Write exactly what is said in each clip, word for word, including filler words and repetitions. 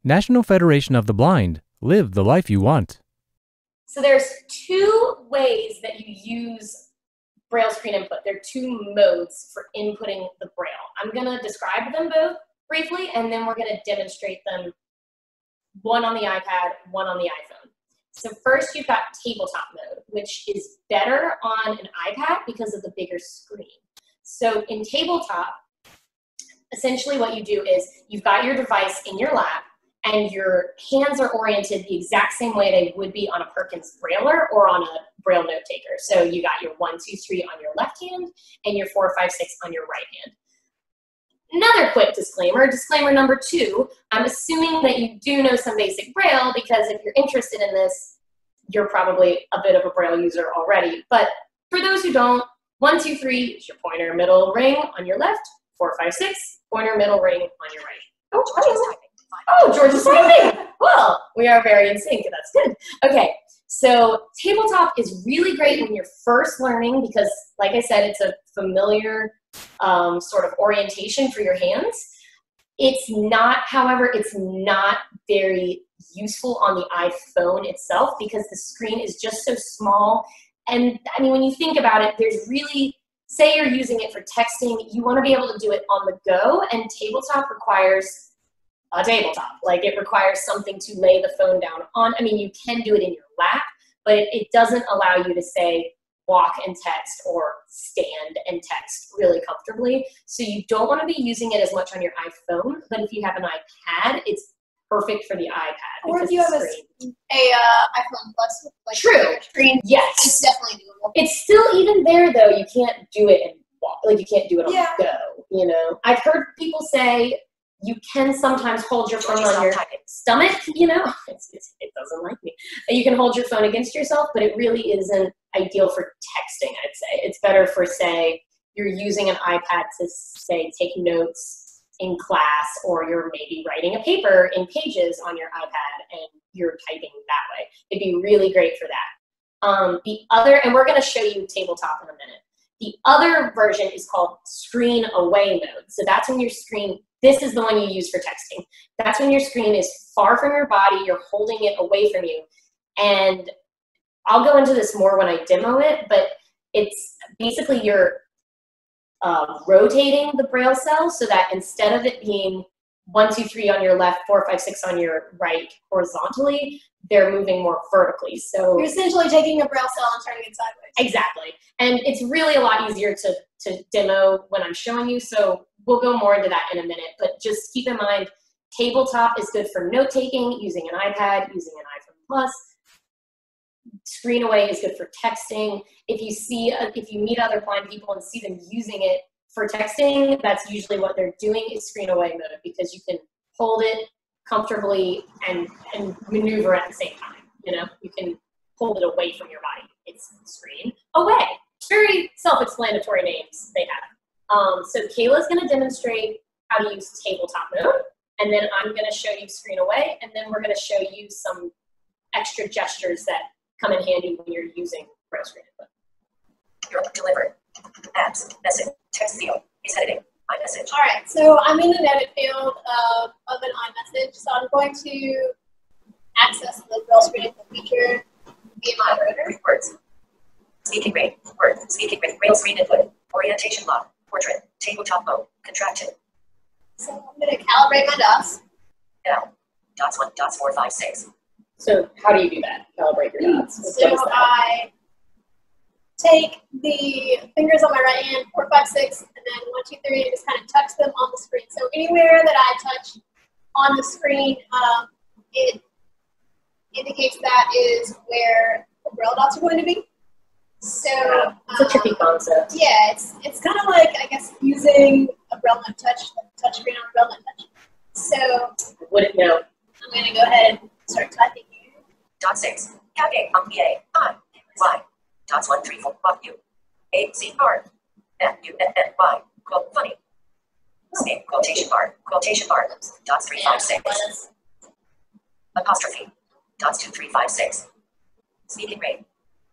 National Federation of the Blind. Live the life you want. So there's two ways that you use Braille Screen Input. There are two modes for inputting the Braille. I'm going to describe them both briefly, and then we're going to demonstrate them, one on the iPad, one on the iPhone. So first you've got tabletop mode, which is better on an iPad because of the bigger screen. So in tabletop, essentially what you do is you've got your device in your lap, and your hands are oriented the exact same way they would be on a Perkins Brailler or on a Braille note taker. So you got your one, two, three on your left hand and your four, five, six on your right hand. Another quick disclaimer, disclaimer number two, I'm assuming that you do know some basic Braille, because if you're interested in this, you're probably a bit of a Braille user already. But for those who don't, one, two, three is your pointer, middle, ring on your left, four, five, six, pointer, middle, ring on your right. Oh, oh. Oh, George is typing. Well, we are very in sync. That's good. Okay, so tabletop is really great when you're first learning because, like I said, it's a familiar um, sort of orientation for your hands. It's not, however, it's not very useful on the iPhone itself because the screen is just so small. And I mean, when you think about it, there's really, say you're using it for texting, you want to be able to do it on the go, and tabletop requires a tabletop. Like, it requires something to lay the phone down on. I mean, you can do it in your lap, but it, it doesn't allow you to say walk and text or stand and text really comfortably. So you don't want to be using it as much on your iPhone, but if you have an iPad, it's perfect for the iPad. Or if you have a, a uh, iPhone Plus with like True. Screen, yes, it's definitely doable. It's still even there though. You can't do it and walk. Like, you can't do it on yeah. the go. You know, I've heard people say you can sometimes hold your phone on your stomach, you know, it's, it's, it doesn't like me. You can hold your phone against yourself, but it really isn't ideal for texting, I'd say. It's better for, say, you're using an iPad to, say, take notes in class, or you're maybe writing a paper in Pages on your iPad and you're typing that way. It'd be really great for that. Um, the other, and we're going to show you tabletop in a minute. The other version is called screen away mode. So that's when your screen, this is the one you use for texting. That's when your screen is far from your body, you're holding it away from you. And I'll go into this more when I demo it, but it's basically you're uh, rotating the Braille cell so that instead of it being one, two, three on your left, four, five, six on your right horizontally, they're moving more vertically. So you're essentially taking a Braille cell and turning it sideways. Exactly. And it's really a lot easier to, to demo when I'm showing you, so we'll go more into that in a minute. But just keep in mind, tabletop is good for note-taking, using an iPad, using an iPhone Plus. Screen away is good for texting. If you see, uh, if you meet other blind people and see them using it for texting, that's usually what they're doing, is screen away mode, because you can hold it comfortably and, and maneuver at the same time. You know, you can hold it away from your body. It's screen away. Very self-explanatory names they have. Um, so Kayla's going to demonstrate how to use tabletop mode, and then I'm going to show you screen away, and then we're going to show you some extra gestures that come in handy when you're using Braille Screen Input. You're delivered. Apps, message, text field, is editing, iMessage. All right, so I'm in an edit field of, of an iMessage, so I'm going to access the Braille Screen Input feature via my router. Words. Speaking rate, word, speaking rate, Braille Screen Input, orientation lock, portrait, tabletop mode, contracted. So I'm going to calibrate my dots. Now, dots one, dots four, five, six. So how do you do that? Calibrate your dots. So I take the fingers on my right hand, four, five, six, and then one, two, three, and just kind of touch them on the screen. So anywhere that I touch on the screen, um, it indicates that is where the Braille dots are going to be. So yeah, it's a tricky concept. Yeah, it's it's kind of like, I guess, using a Braille note touch, like touch screen on a Braille note touch. So wouldn't know. I'm going to go ahead and start typing here. Dot six. Cap A. Um. B. A. I. Y. Dots one, three, four. Bob U. A. C. R. F. U. N. N. Y. Quote. Funny. Name. Quotation bar. Quotation bar. Dots three, five, six. Apostrophe. Dots two, three, five, six. Speaking rate.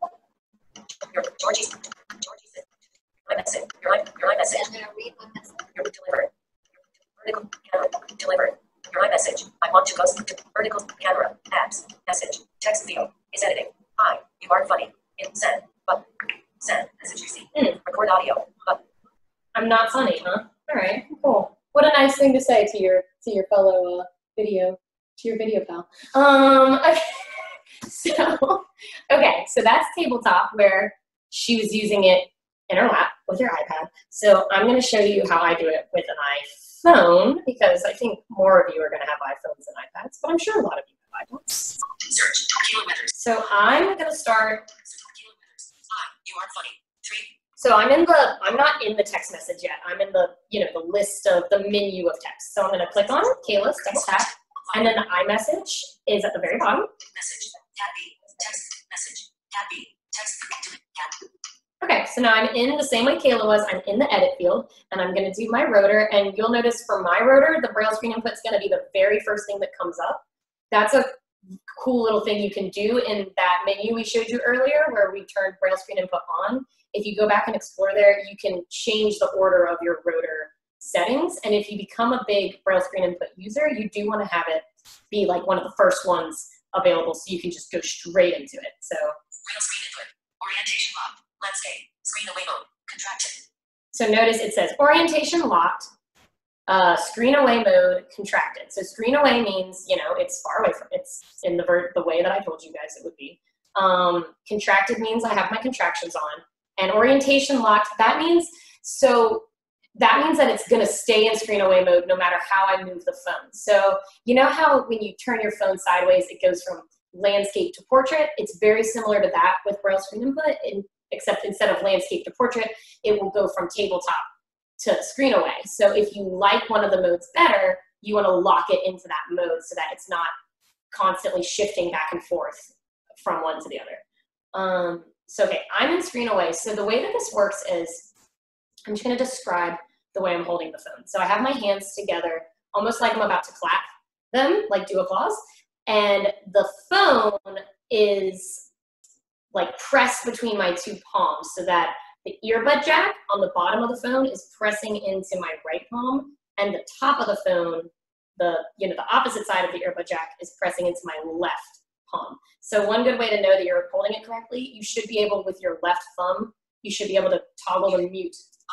Your Georgie's. Georgie's. My message. Your my your my message. I'm going to read my message. Your delivered. Vertical. Delivered. Your iMessage. I want to go to vertical camera. Apps. Message. Text field. Is editing. Hi. You are funny. In send. Button. Send. Message receipt. Mm. Record audio. Button. I'm not funny, huh? All right, cool. What a nice thing to say to your to your fellow uh, video, to your video pal. Um, okay. So, okay, so that's tabletop where she was using it in her lap with her iPad. So I'm going to show you how I do it with an iPhone because I think more of you are going to have iPhones than iPads, but I'm sure a lot of you have iPads. Search. Kilometers. So I'm going to start. Kilometers. Hi. You are funny. Three. So I'm in the, I'm not in the text message yet. I'm in the, you know, the list of the menu of text. So I'm going to click on Kayla's text tag, and then the iMessage is at the very bottom. Message. Tab B. Text. Message. Tab B. Text. Tab. Okay, so now I'm in the same way Kayla was. I'm in the edit field, and I'm going to do my rotor. And you'll notice for my rotor, the Braille Screen Input is going to be the very first thing that comes up. That's a cool little thing you can do in that menu we showed you earlier where we turned Braille Screen Input on. If you go back and explore there, you can change the order of your rotor settings. And if you become a big Braille Screen Input user, you do want to have it be like one of the first ones available so you can just go straight into it. So Braille Screen Input. Orientation locked. Landscape. Screen away mode. Contracted. So notice it says orientation locked, uh, screen away mode contracted. So screen away means, you know, it's far away from, it's in the, ver the way that I told you guys it would be. Um, contracted means I have my contractions on. And orientation locked, that means, so that means that it's gonna stay in screen away mode no matter how I move the phone. So you know how when you turn your phone sideways, it goes from landscape to portrait? It's very similar to that with Braille Screen Input, in, except instead of landscape to portrait, it will go from tabletop to screen away. So if you like one of the modes better, you wanna lock it into that mode so that it's not constantly shifting back and forth from one to the other. Um, So, okay, I'm in screen away. So the way that this works is, I'm just gonna describe the way I'm holding the phone. So I have my hands together, almost like I'm about to clap them, like do applause. And the phone is like pressed between my two palms so that the earbud jack on the bottom of the phone is pressing into my right palm, and the top of the phone, the, you know, the opposite side of the earbud jack is pressing into my left palm. So one good way to know that you're holding it correctly, you should be able, with your left thumb, you should be able to toggle the mute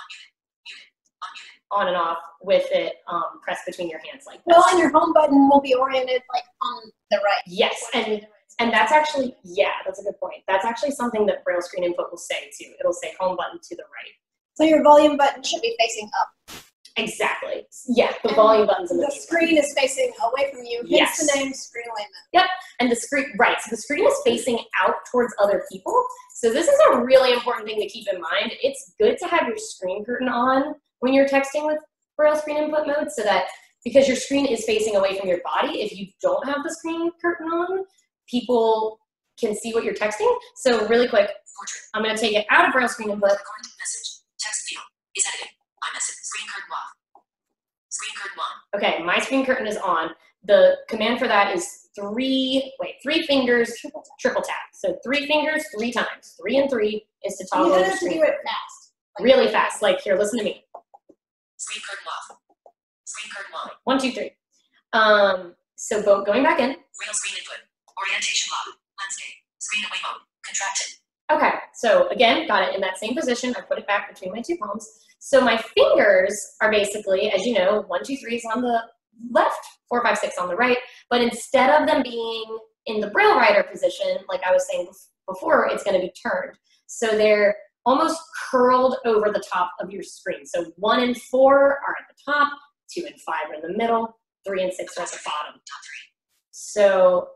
on and off with it um, pressed between your hands like this. Well, and your home button will be oriented like on the right. Yes, and and that's actually, yeah, that's a good point. That's actually something that Braille Screen Input will say too. It'll say home button to the right. So your volume button should be facing up. Exactly. Yeah, the And volume button's in the The mute screen is facing away from you, hence Yes. the name screen away mode. Yep, and the screen, right, so the screen is facing out towards other people. So this is a really important thing to keep in mind. It's good to have your screen curtain on when you're texting with Braille Screen Input mode so that, because your screen is facing away from your body, if you don't have the screen curtain on, people can see what you're texting. So really quick, I'm gonna take it out of Braille Screen Input. Recording message. Text field. Is editing. iMessage. Screen curtain off. Screen curtain on. Okay, my screen curtain is on. The command for that is three, wait, three fingers, triple tap. Triple tap. So three fingers, three times. Three and three is to toggle You the have to screen. do it fast. Like, Really fast, like here, listen to me. Screen curtain off. Screen curtain on. One, two, three. Um, so go, going back in. Braille screen input. Orientation lock. Landscape. Screen away mode. Contracted. Okay, so again, got it in that same position. I put it back between my two palms. So my fingers are basically, as you know, one, two, three is on the left, four, five, six on the right. But instead of them being in the Braille writer position, like I was saying before, it's going to be turned. So they're almost curled over the top of your screen. So one and four are at the top, two and five are in the middle, three and six are at the bottom. So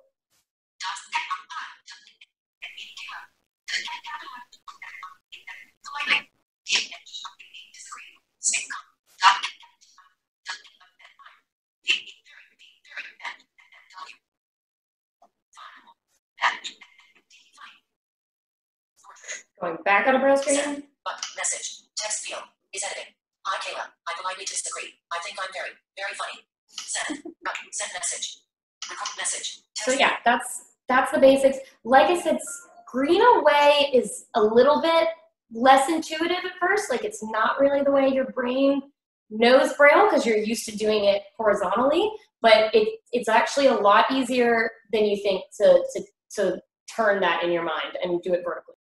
going back out of Braille screen. Send. But message. Text field. Is editing. Hi Kayla. I politely disagree. I think I'm very, very funny. Send. Button. Send message. Record message. Text So yeah, that's that's the basics. Like I said, screen away is a little bit less intuitive at first. Like it's not really the way your brain knows Braille because you're used to doing it horizontally, but it, it's actually a lot easier than you think to, to, to turn that in your mind and do it vertically.